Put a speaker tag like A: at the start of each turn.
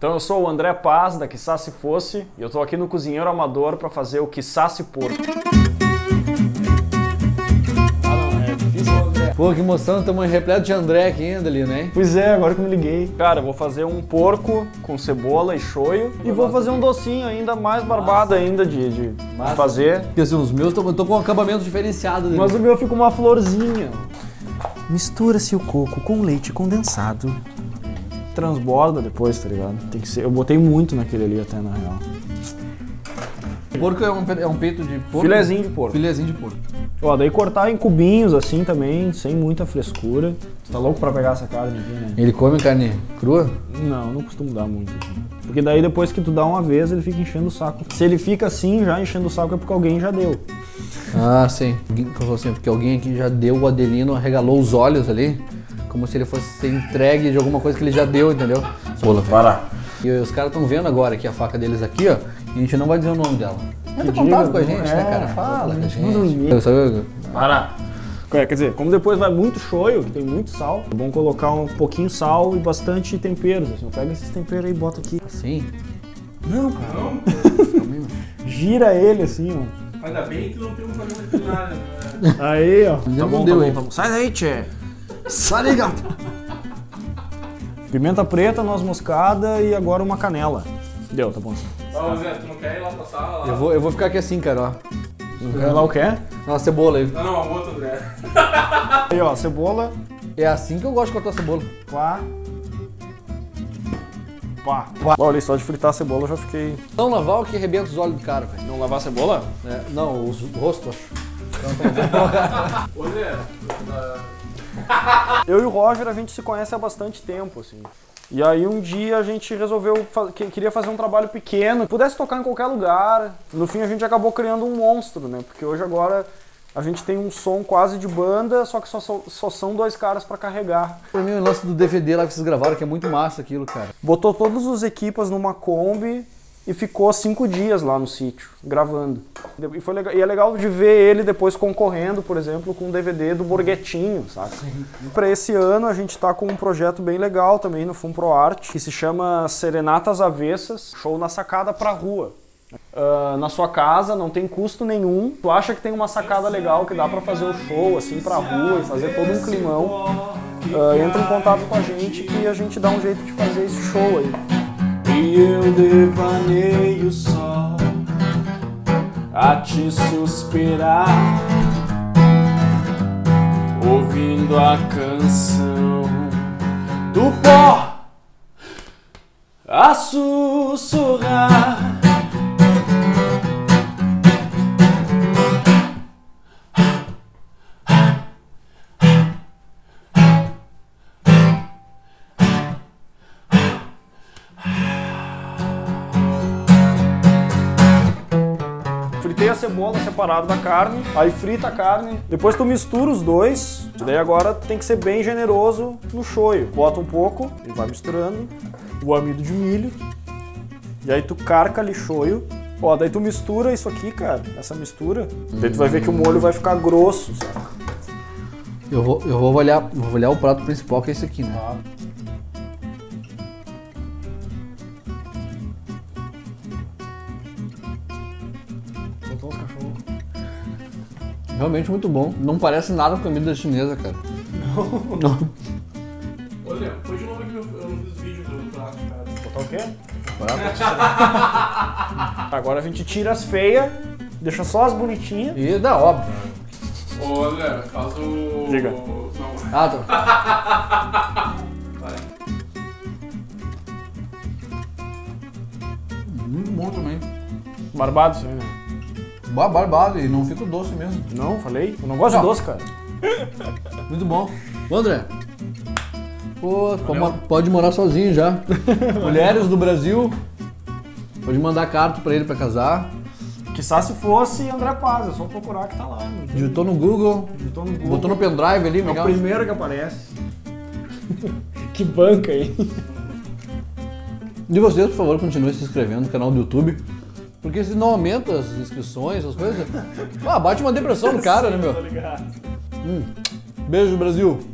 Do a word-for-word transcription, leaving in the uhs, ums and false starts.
A: Então eu sou o André Paz, da Quiçá Se Fosse, e eu tô aqui no Cozinheiro Amador para fazer o Quiçá Se Porco.
B: Pô, que emoção, estamos repleto de André aqui ainda ali, né?
A: Pois é, agora que eu me liguei. Cara, eu vou fazer um porco com cebola e shoyu e vou fazer um docinho ainda mais barbado ainda de, de, de fazer.
B: Porque assim, os meus estão com um acabamento diferenciado. Né?
A: Mas o meu fica uma florzinha.
C: Mistura-se o coco com leite condensado.
A: Transborda depois, tá ligado? Tem que ser. Eu botei muito naquele ali até, na real.
B: Porco é um, é um peito de porco?
A: Filezinho de porco.
B: Filezinho de porco.
A: Ó, daí cortar em cubinhos assim também, sem muita frescura. Você tá louco pra pegar essa carne aqui, né?
B: Ele come carne crua?
A: Não, não costumo dar muito. Porque daí depois que tu dá uma vez, ele fica enchendo o saco. Se ele fica assim, já enchendo o saco, é porque alguém já deu.
B: Ah, sim. Assim, porque alguém aqui já deu, o Adelino regalou os olhos ali, como se ele fosse ser entregue de alguma coisa que ele já deu, entendeu?
A: Pula, para.
B: E os caras estão vendo agora aqui a faca deles aqui, ó, e a gente não vai dizer o nome dela. Entra em contato com a gente,
A: é,
B: né, cara? Fala com a gente.
A: Um para. Quer dizer, como depois vai muito shoyu, que tem muito sal, é bom colocar um pouquinho sal e bastante temperos. Assim. Pega esses temperos aí e bota aqui.
B: Assim?
A: Não, cara. Não? Gira ele assim, ó.
D: Ainda bem que não tem um programa culinário, né?
A: Aí, ó.
B: Tá bom, deu, tá bom,
A: tá bom. Sai daí, tchê. Sai daí, gato. Pimenta preta, noz moscada e agora uma canela. Deu, tá bom assim.
D: Ó, Zé, tu não quer ir lá pra sala? Lá?
B: Eu vou, eu vou ficar aqui assim, cara, ó.
A: Não quer lá o quê?
B: Uma cebola aí.
D: Não, não, a outra, André.
A: Aí, ó, cebola.
B: É assim que eu gosto de cortar cebola.
A: Pá. Pá. Pá. Olha, só de fritar a cebola eu já fiquei...
B: Não lavar o que arrebenta os olhos do cara, velho.
A: Não lavar a cebola?
B: É, não, os, o rosto, acho.
D: Ô, André,
A: Eu e o Roger, a gente se conhece há bastante tempo, assim. E aí um dia a gente resolveu, que queria fazer um trabalho pequeno, pudesse tocar em qualquer lugar. No fim a gente acabou criando um monstro, né? Porque hoje agora a gente tem um som quase de banda, só que só, só, só são dois caras pra carregar.
B: Pra mim o lance do D V D lá que vocês gravaram, que é muito massa aquilo, cara.
A: Botou todos os equipas numa Kombi e ficou cinco dias lá no sítio, gravando. E, foi legal, e é legal de ver ele depois concorrendo, por exemplo, com o D V D do Borghettino, sabe? Para esse ano a gente tá com um projeto bem legal também no FunProArt, que se chama Serenatas Avessas, show na sacada pra rua. Uh, na sua casa, não tem custo nenhum. Tu acha que tem uma sacada legal que dá pra fazer o show assim pra rua e fazer todo um climão, uh, entra em contato com a gente que a gente dá um jeito de fazer esse show aí. E eu devaneio só a te suspirar, ouvindo a canção do pó a sussurrar. Fritei a cebola separado da carne, aí frita a carne, depois tu mistura os dois, e daí agora tem que ser bem generoso no shoyu. Bota um pouco e vai misturando o amido de milho, e aí tu carca ali shoyu. Ó, daí tu mistura isso aqui, cara, essa mistura, daí tu vai ver que o molho vai ficar grosso, sabe?
B: Eu vou, eu vou olhar, vou olhar o prato principal, que é esse aqui, né?
A: Ah.
B: Realmente muito bom. Não parece nada com comida chinesa, cara.
D: Não. Não. Olha, põe de novo aqui, eu não fiz vídeo do prato, cara.
A: Botar o quê?
B: Prato.
A: Agora a gente tira as feias, deixa só as bonitinhas.
B: E dá óbvio.
D: Ô, André, faz o...
A: Diga.
D: Não.
B: Ah, tá.
D: Vai.
B: Muito bom também.
A: Barbado isso aí, né?
B: Barbado, e não fica doce mesmo.
A: Não, falei? Eu não gosto
B: Não.
A: de doce, cara.
B: Muito bom. Ô, André. Pô, pode, pode morar sozinho já. Mulheres do Brasil. Pode mandar carta pra ele pra casar.
A: Quiçá Se Fosse André Paz, é só procurar que tá lá. Né?
B: Digitou no Google.
A: Digitou no Google.
B: Botou no pendrive ali,
A: É
B: legal.
A: o primeiro que aparece. Que banca aí.
B: E vocês, por favor, continuem se inscrevendo no canal do YouTube. Porque se não aumenta as inscrições, as coisas... Ah, bate uma depressão no cara, né, meu?
A: Tô ligado.
B: Hum. Beijo, Brasil.